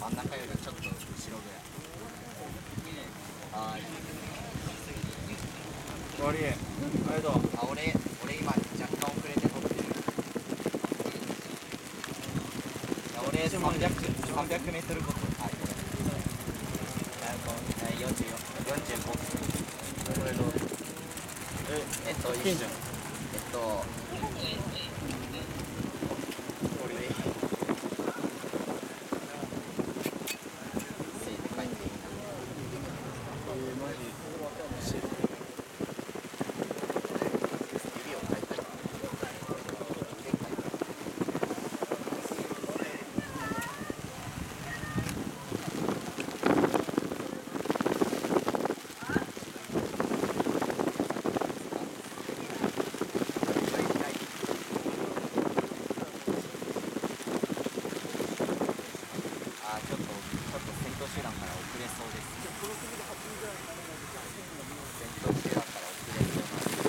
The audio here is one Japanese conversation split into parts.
真ん中よりちょっと後ろぐらい。はい。 終わり。ありがとう。 俺今若干遅れて撮ってる。俺300メートルごと。はい。44、45。 これどう？いいんじゃん。 手段から遅れそうです。先頭集団から遅れそうなんです。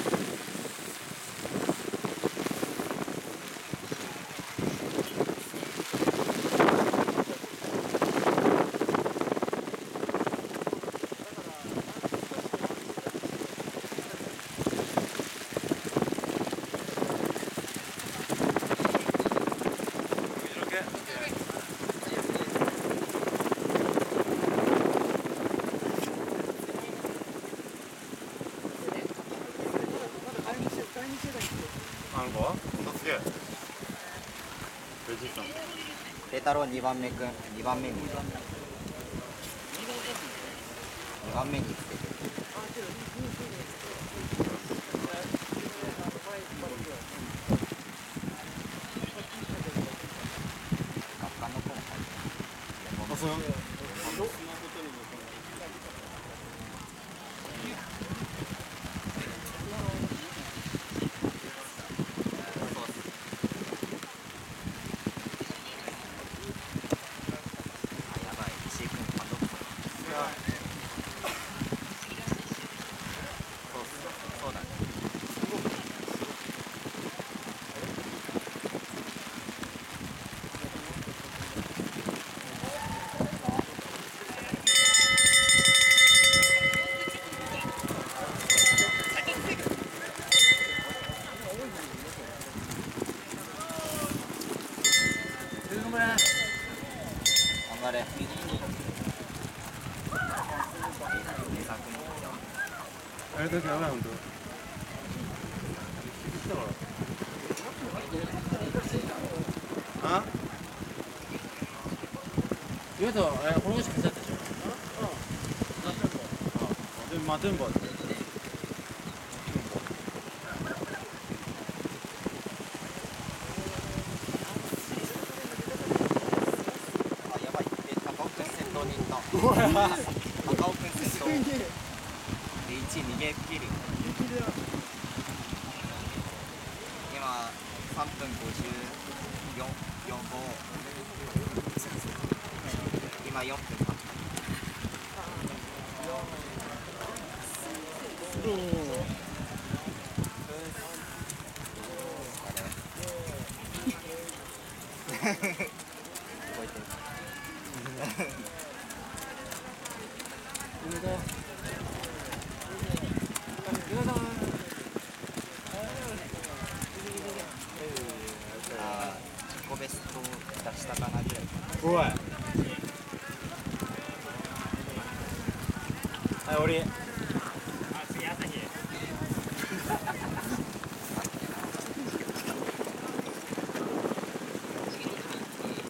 何個？すげえ。 ペータロー2番目くん、2番目に2番目につけてる。学科の子も入ってる。 あ、そう。 そうだね。頑張れ。 あれだけやばい、ほんと。あ？言うと、この子しか消されたでしょ。でも、マトゥンボって。 あ、やばい。高尾くん先頭に行った。高尾くん先頭。で、1位逃げ切る。今、3分54、45。今4分経った。覚えてる。自己ベスト出したかなぐらいかな。 おい。はい、終わり。